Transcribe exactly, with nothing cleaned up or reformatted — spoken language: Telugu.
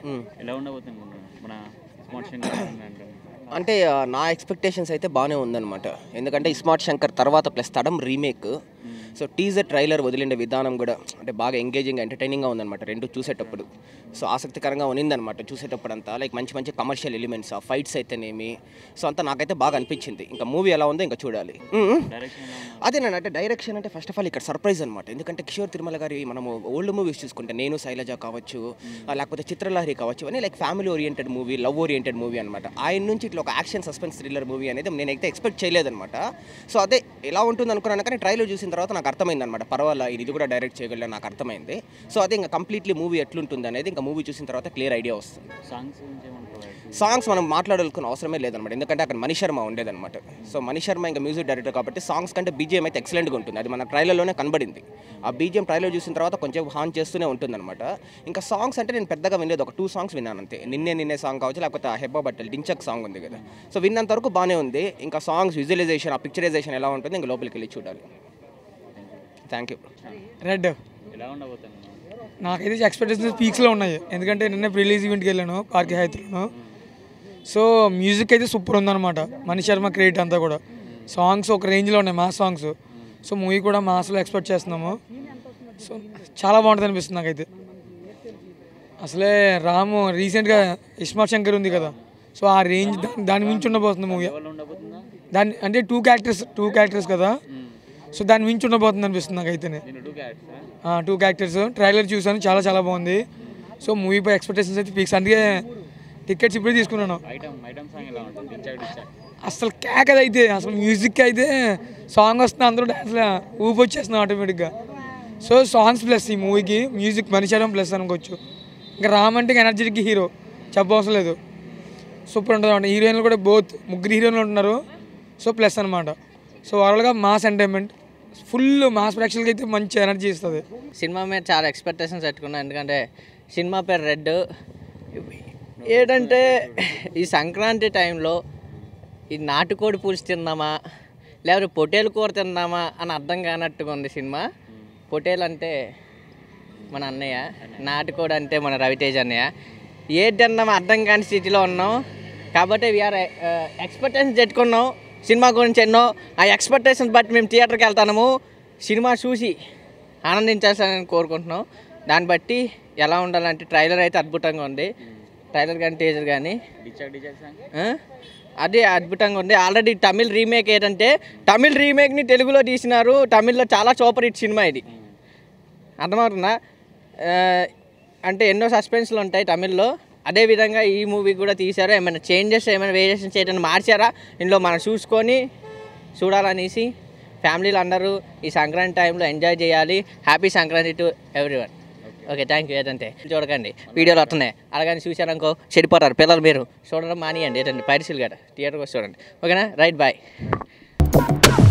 ఎలా ఉండబోతుంది మన స్మార్ట్ శంకర్ అంటే నా ఎక్స్పెక్టేషన్స్ అయితే బాగానే ఉందన్నమాట. ఎందుకంటే స్మార్ట్ శంకర్ తర్వాత plus Thadam remake, so teaser trailer వదిలిండే విధానం కూడా అంటే బాగా ఎంగేజింగ్ ఎంటర్టైనింగ్గా ఉందన్నమాట రెండు చూసేటప్పుడు. సో ఆసక్తికరంగా ఉన్నిందనమాట చూసేటప్పుడు అంతా. లైక్ మంచి మంచి కమర్షియల్ ఎలిమెంట్స్, ఆ ఫైట్స్ అయితేనేమి, సో అంతా నాకైతే బాగా అనిపించింది. ఇంకా మూవీ ఎలా ఉందో ఇంకా చూడాలి. అదేనండి, అంటే డైరెక్షన్ అంటే ఫస్ట్ ఆఫ్ ఆల్ ఇక్కడ సర్ప్రైజ్ అనమాట. ఎందుకంటే కిషోర్ తిరుమల గారి మనము ఓల్డ్ మూవీస్ చూసుకుంటే నేను శైలజ కావచ్చు, లేకపోతే చిత్రలహరి కావచ్చు, అని like family oriented movie, love oriented movie అనమాట. ఆయన నుంచి ఇట్లా ఒక యాక్షన్ సస్పెన్స్ థ్రిల్లర్ మూవీ అనేది నేనైతే ఎక్స్పెక్ట్ చేయలేదన్నమాట. సో అదే ఎలా ఉంటుంది అనుకున్నాను, కానీ ట్రైలర్ చూసిన తర్వాత నాకు అర్థమైంది అనమాట. పర్వాలా ఇది కూడా డైరెక్ట్ చేయగలిగా నాకు అర్థమైంది. సో అదే ఇంకా కంప్లీట్లీ మూవీ ఎట్లుంటుంది అనేది ఇంకా మూవీ చూసిన తర్వాత క్లియర్ ఐడియా వస్తుంది. సాంగ్స్ సాంగ్స్ మనం మాట్లాడాల్సిన అవసరమే లేదనమాట, ఎందుకంటే అక్కడ మణి శర్మ ఉండేదన్నమాట. సో మణి శర్మ ఇంకా మ్యూజిక్ డైరెక్టర్ కాబట్టి సాంగ్స్ కంటే బీజిఎం అయితే ఎక్సలెంట్గా ఉంటుంది. అది మన ట్రైలర్లోనే కనబడింది. ఆ బీజిఎం ట్రైలర్ చూసిన తర్వాత కొంచెం హాన్ చేస్తూనే ఉంటుందన్నమాట. ఇంకా సాంగ్స్ అంటే నేను పెద్దగా వినలేదు, ఒక టూ సాంగ్స్ విన్నాను అంతే. నిన్నే నిన్నే సాంగ్ కావచ్చు, లేకపోతే ఆ హెబ్బా బట్టలు డించక్ సాంగ్ ఉంది కదా, సో విన్నంత వరకు బాగానే ఉంది. ఇంకా సాంగ్స్ విజువలైజేషన్, ఆ పిక్చరైజేషన్ ఎలా ఉంటుంది ఇంకా లోపలికి వెళ్ళి చూడాలి. Thank you. రెడ్ ఎలా ఉండబోతుంది? నాకైతే ఎక్స్పెక్టేషన్స్ పీక్స్లో ఉన్నాయి. ఎందుకంటే నిన్న రిలీజ్ ఈవెంట్కి వెళ్ళాను పార్క్ హైత్లోను. సో మ్యూజిక్ అయితే సూపర్ ఉందన్నమాట. మణి శర్మ క్రియేట్ అంతా కూడా. సాంగ్స్ ఒక రేంజ్లో ఉన్నాయి, మాస్ సాంగ్స్. సో మూవీ కూడా మాస్లో ఎక్స్పెక్ట్ చేస్తున్నాము. సో చాలా బాగుంటుంది అనిపిస్తుంది నాకైతే. అసలే రాము రీసెంట్గా స్మార్ట్ శంకర్ ఉంది కదా, సో ఆ రేంజ్ దాని మించి ఉండబోతుంది మూవీ. దాన్ని అంటే టూ క్యారెక్టర్స్ టూ క్యారెక్టర్స్ కదా, సో దాని మించి ఉండబోతుంది అనిపిస్తుంది నాకైతేనే. టూ క్యారెక్టర్స్ ట్రైలర్ చూసాను, చాలా చాలా బాగుంది. సో మూవీపై ఎక్స్పెక్టేషన్స్ అయితే ఫిక్స్. అందుకే టికెట్స్ ఇప్పుడే తీసుకున్నాను. అసలు కేక్ అది అయితే అసలు మ్యూజిక్ అయితే సాంగ్ వస్తుంది, అందరూ డ్యాన్స్లో ఊపి వచ్చేస్తున్నాం ఆటోమేటిక్గా. సో సాంగ్స్ ప్లస్ ఈ మూవీకి మ్యూజిక్ మణి శర్మ ప్లస్ అనుకోవచ్చు. ఇంకా రామ్ అంటే ఎనర్జెటిక్ హీరో, చెప్పవసరం లేదు. సూపర్ ఉంటుంది అనమాట. హీరోయిన్లు కూడా బోత్ ముగ్గురు హీరోయిన్లు ఉంటున్నారు. సో ప్లస్ అనమాట. సో ఓవరాల్గా మాస్ ఎంటర్టైన్మెంట్, ఫుల్ మాస్ ప్రేక్షకులకి అయితే మంచి ఎనర్జీ ఇస్తుంది. సినిమా మీద చాలా ఎక్స్పెక్టేషన్స్ పెట్టుకున్నాను. ఎందుకంటే సినిమా పేరు రెడ్. ఏంటంటే ఈ సంక్రాంతి టైంలో ఈ నాటుకోడి పులుసు తిన్నామా లేకపోతే పొటేలు కూర తిన్నామా అని అర్థం కానట్టుగా ఉంది సినిమా. పొటేలు అంటే మన అన్నయ్య, నాటుకోడి అంటే మన రవితేజ్ అన్నయ్య. ఏది తిన్నామో అర్థం కాని స్థితిలో ఉన్నాం. కాబట్టి వీఆర్ ఎక్స్పెక్టేషన్స్ పెట్టుకున్నాం సినిమా గురించి ఎన్నో. ఆ ఎక్స్పెక్టేషన్స్ బట్టి మేము థియేటర్కి వెళ్తాము. సినిమా చూసి ఆనందించాలని కోరుకుంటున్నాం. దాన్ని బట్టి ఎలా ఉండాలంటే ట్రైలర్ అయితే అద్భుతంగా ఉంది. ట్రైలర్ కానీ టీజర్ కానీ అది అద్భుతంగా ఉంది. ఆల్రెడీ తమిళ్ రీమేక్ ఏంటంటే తమిళ్ రీమేక్ని తెలుగులో తీసినారు. తమిళ్లో చాలా సూపర్ హిట్ సినిమా ఇది, అర్థమవుతుందా? అంటే ఎన్నో సస్పెన్స్లు ఉంటాయి తమిళ్లో, అదేవిధంగా ఈ మూవీ కూడా తీశారు. ఏమైనా చేంజెస్, ఏమైనా వేరియేషన్స్ ఏదైనా మార్చారా ఇందులో మనం చూసుకొని చూడాలనేసి ఫ్యామిలీలు అందరూ ఈ సంక్రాంతి టైంలో ఎంజాయ్ చేయాలి. Happy Sankranti to everyone. Okay, thank you. ఏదంటే చూడకండి, వీడియోలు వస్తున్నాయి అలాగని చూశారనుకో చెడిపోతారు పిల్లలు. మీరు చూడడం మానేయండి, ఏదంటే పైరసీలు గట్రా థియేటర్కి వచ్చి చూడండి. ఓకేనా? Right, bye.